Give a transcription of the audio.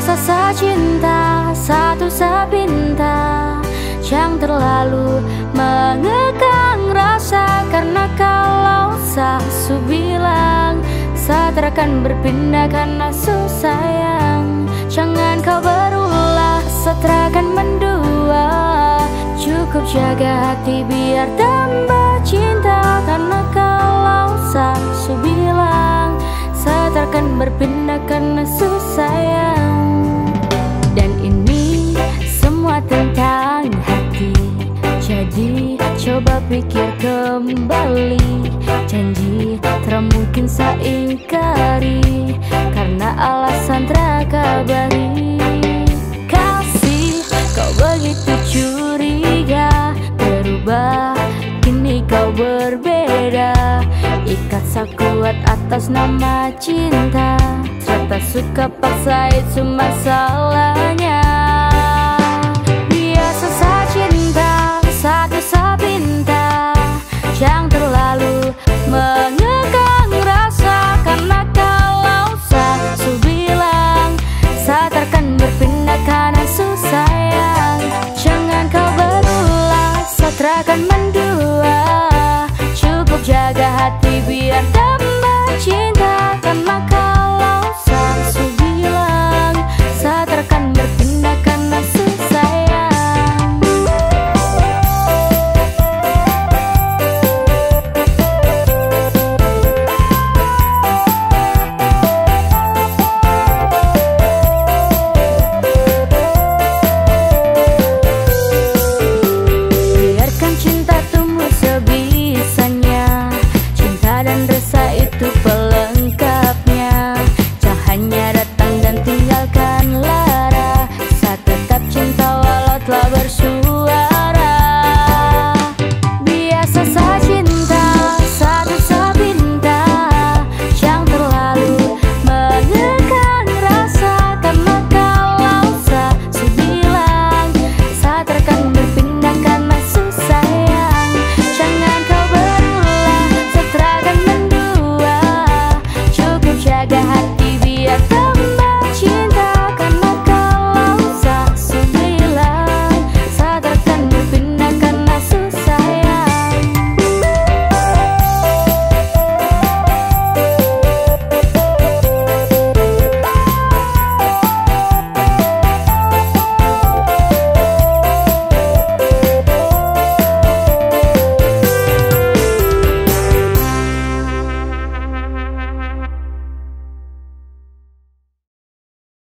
Rasa cinta satu sepinta, jangan terlalu mengekang rasa. Karena kalau sasu bilang saya akan berpindah karena sayang, jangan kau berulah, saya akan mendua. Cukup jaga hati biar tambah cinta. Karena kalau sasu bilang saya akan berpindah karena sayang. Dan ini semua tentang hati, jadi coba pikir kembali. Janji tak mungkin saya ingkari, karena alasan terkabari. Kasih kau begitu curiga, berubah kini kau berbeda. Ikat saya kuat atas nama cinta, ternyata suka paksa itu masalah.